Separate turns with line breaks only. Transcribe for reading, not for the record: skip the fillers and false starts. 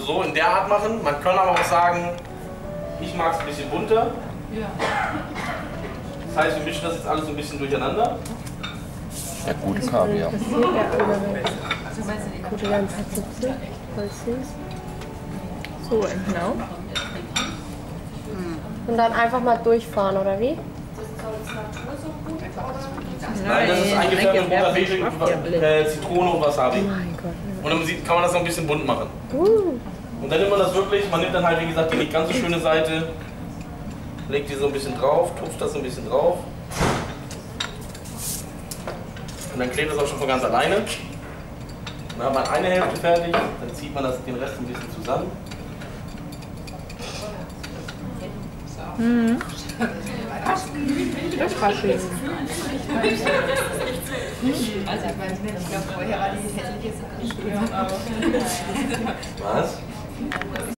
so in der Art machen. Man kann aber auch sagen, ich mag es ein bisschen bunter. Das heißt, wir mischen das jetzt alles so ein bisschen durcheinander.
Ja, gute Kaviar.
Das hier der andere. Gute ganz Zipse. Voll süß. So, genau. Und dann einfach mal durchfahren, oder wie?
Nein, das ist eingefärbt mit roter Beige, Zitrone und Wasabi.
Oh mein Gott.
Und dann kann man das noch ein bisschen bunt machen. Und dann nimmt man das wirklich, man nimmt dann halt wie gesagt die nicht ganz so schöne Seite, legt die so ein bisschen drauf, tupft das so ein bisschen drauf. Und dann klebt das auch schon von ganz alleine. Dann hat man eine Hälfte fertig, dann zieht man den Rest ein bisschen zusammen.
Das war schön.
Also ich glaube, vorher war die hässliche Sache.
Was?